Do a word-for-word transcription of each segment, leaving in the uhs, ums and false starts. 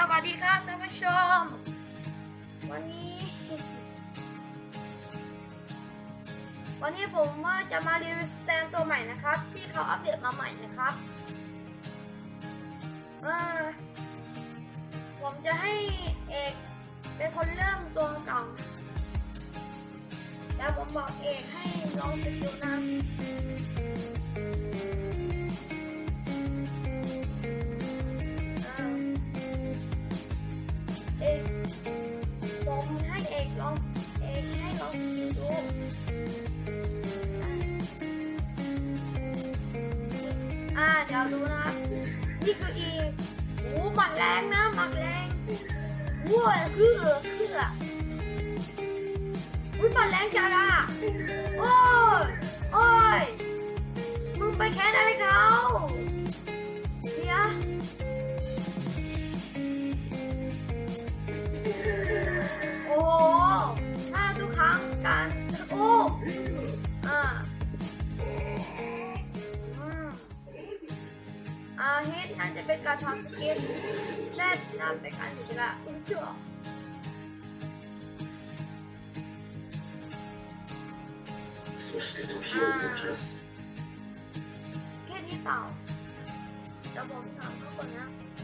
วัสดีครับท่านผู้ชมวันนี้วันนี้ผมว่าจะมารีวิวสแตนตัวใหม่นะครับที่เขาอัปเดตมาใหม่นะครับเออผมจะให้เอกเป็นคนเริ่มตัวเก่าแล้วผมบอกเอกให้ลองสกิลนะเอกผมให้เอกลองเอกให้ลองสกิลดูอ่าเดี๋ยวดูนะครับนี่คืออีโอ้หมัดแรงนะหมัดแรงว้าวคือคืออุ้ยหมัดแรงจังอ่ะโอ้ยโอ้ยมึงไปแค่ไหนเขาเดี๋ยวโอ้โหถ้าทุกครั้งการโอ้อ่าอ่าเฮดน่าจะเป็นการทำสกิลแซดน่าเป็นการหนีละอุ้ยเชื่อแค่นี้เปล่าจะบอกถามเขาก่อนนะ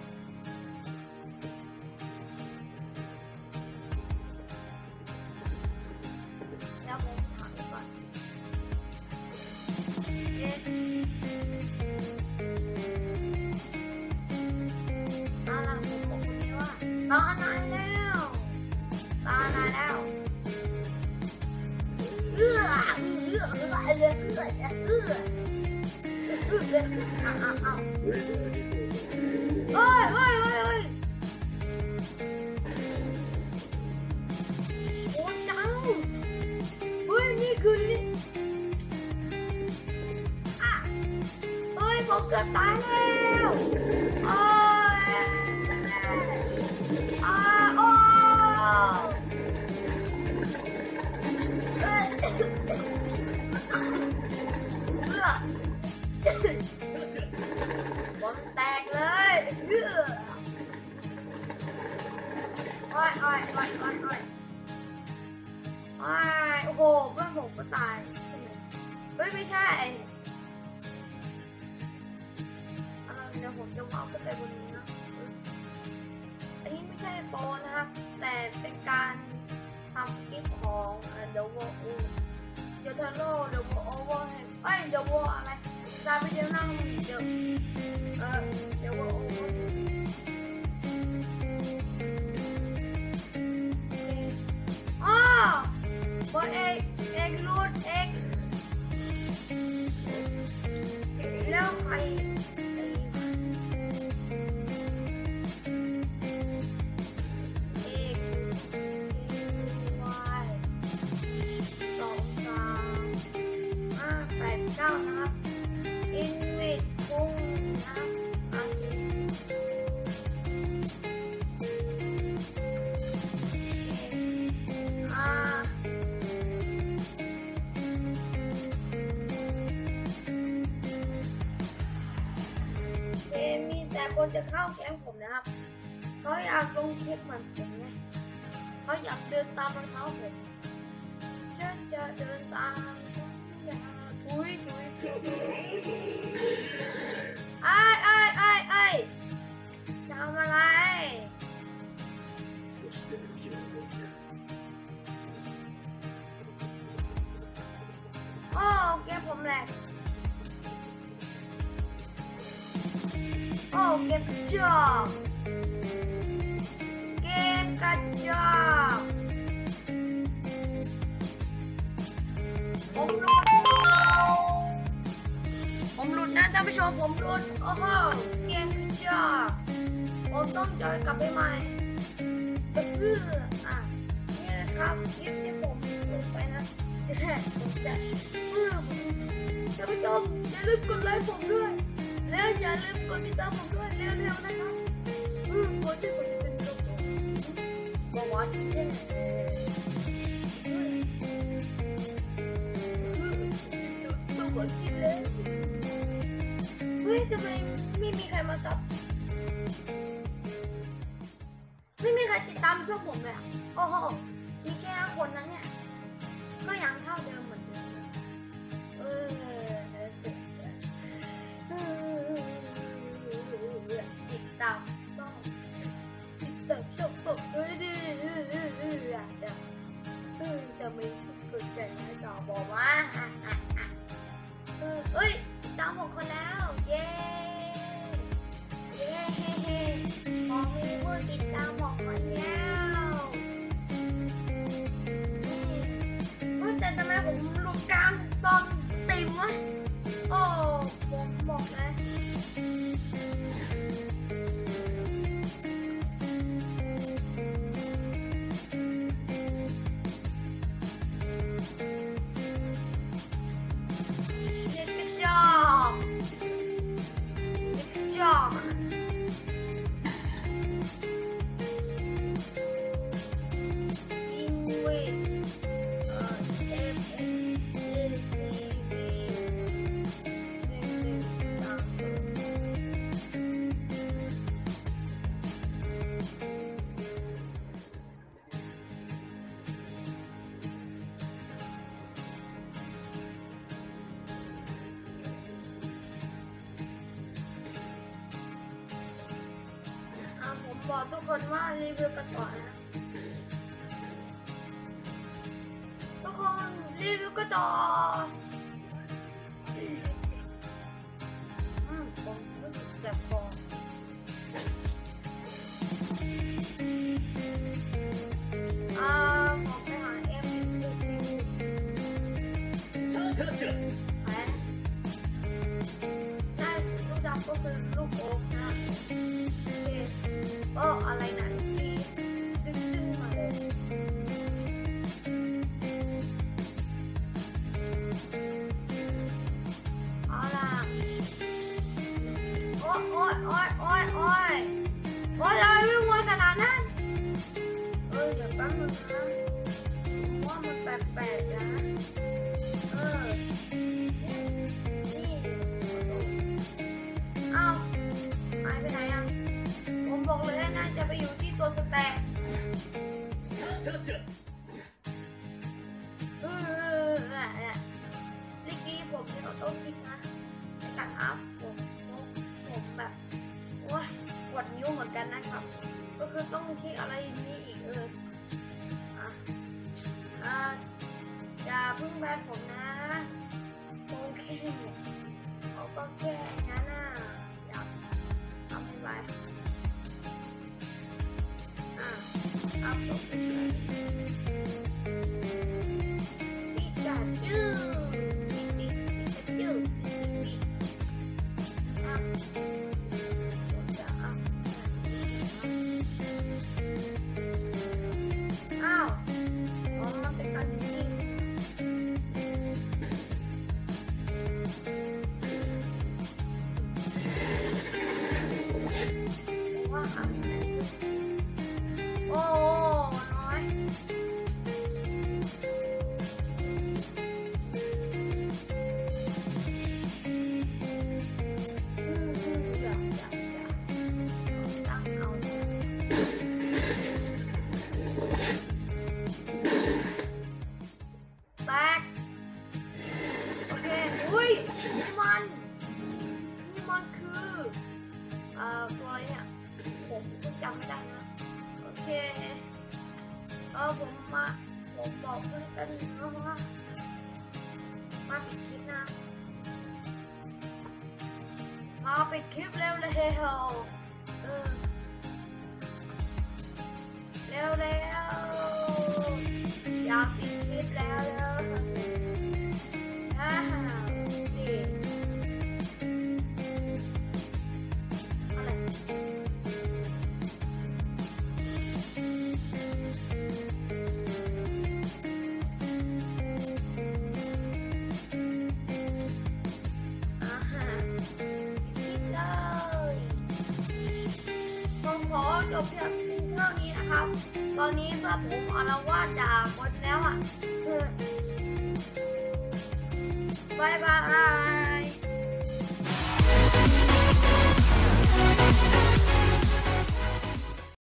แล้วผมถามก่อนเอ๊ะอะไรผมบอกคนนี้ว่าตาไหนแล้วตาไหนแล้วเอื้อเอื้อเอื้อเอื้อเอื้อเอื้อเอื้ออ้าวอ้าวอ้าวเฮ้ยเฮ้ยเฮ้ยเฮ้ยโอ้จังเฮ้ยนี่คืออ่ะเฮ้ยผมเกือบตายแล้วโอ้ยอ่าโอ้บอลแตกเลยเฮ้ยโอ้ยโอ้ยโอ้ยโอ้ยโอ้ยโอ้ยโอ้โหเพื่อนผมก็ตายใช่ไหมเฮ้ยไม่ใช่เดี๋ยวผมจะเอาขึ้นไปบนนี้นะอันนี้ไม่ใช่โปรนะครับแต่เป็นการทำสกิปของเดวโวเดวทาโร่เดวโวโอเวอร์เอ้ยเดวโวอะไรจะไปเดี๋ยวนั่งเดี๋ยวเออเดวโวโอเวอร์อ๋อบอลเอกเอกรูดเอกแล้วใครเก้านะครับอินวิดพุ่งนะครับอันนี้อ่าเกมมีแต่คนจะเข้าแก๊งผมนะครับเขาอยากลงคลิปเหมือนผมไงเขาอยากเดินตามรองเท้าผมฉันจะเดินตามทุยทุยไอ้ไอ้ไอ้ไอ้จะทำอะไรโอ้เกมผมแหลกโอ้เกมกระจอกเกมกระจอกผมรู้ผมหลุดนะท่านผู้ชมผมหลุดโอ้โหเกมคือจ้าผมต้องจอยกลับไปใหม่ก็คืออ่ะนี่นะครับคลิปที่ผมลงไปนะผมจะเมื่อท่านผู้ชมอย่าลืมกดไลค์ผมด้วยแล้วอย่าลืมกดติดตามผมด้วยเร็วๆนะครับเออกดที่ผมจะเป็นตัวบอกว่าที่นี่ตัวกดกินเลยเฮ้ยทำไมไม่มีใครมาซับติดตามช่องผมเลยอ่ะโอ้โหที่แค่คนนั้นเนี่ยก็ยังเท่าเดิมเหมือนเดิมเออติดตามบ้างติดตามช่องผมด้วยดิจะไม่ฝึกใจให้ต่อบอกว่าเอ้ยติดตามหกคนแล้วเย้เย้เฮ้เฮ้พอมีมือติดตามหกคนแล้วแต่ทำไมผมลงกลางตอนติ่มวะโอ้ผมบอกเลยเด็กกระจอกเด็กกระจอกอินวิทผมบอกทุกคนว่ารีวิวกันต่อนะทุกคนรีวิวกันต่ออืมผมรู้สึกแสบคออ่าผมไปหาเอ็มทีทีได้ลูกดำก็คือลูกโอ๊กนะโอ้อะไรนะที่ดึงดึงมาเลยเอาล่ะโอ้ยโอ้ยโอ้ยโอ้ยโอ้ยโอ้ยอะไรวิ่งวนขนาดนั้นเออเดี๋ยวแป๊บนึงนะผมว่ามันแปลกๆนะเออนี่เอ้าหายไปไหนอ่ะผมบอกเลยน่าจะไปอยู่ที่ตัวสแตนเออเมื่อกี้ผมใช้ออโต้คลิกนะในการอัพผมผมแบบโอ้ยปวดนิ้วเหมือนกันนะครับก็คือต้องคลิกอะไรนี้อีกเอออ่ะอ่ะอย่าเพิ่งแบนผมนะโอเคเขาก็แค่นั้นน่ะอยากทำให้ไปอัพลงไปปิกาจูปิปิปิกาจูปิอัพผมจะอัพอ้าวอ๋อมันเป็นการยิงว่าอัพโอ้น้อยอืมอยากอยากอยากตั้งเอาแตกโอเคอุ้ยนี่มันนี่มันคือเอ่อตัวอะไรเนี่ยผมก็จำไม่ได้นะโอเคเออผมมาผมบอกเพื่อนกันนะว่ามาปิดคลิปนะมาปิดคลิปเร็วเร็วเออเร็วเร็วอยากปิดคลิปแล้วเร็วฮ่าสิอะไรขอจบเพียงเท่านี้นะครับตอนนี้เพื่อผมอารวาสด่าคนแล้วอ่ะคือบายบาย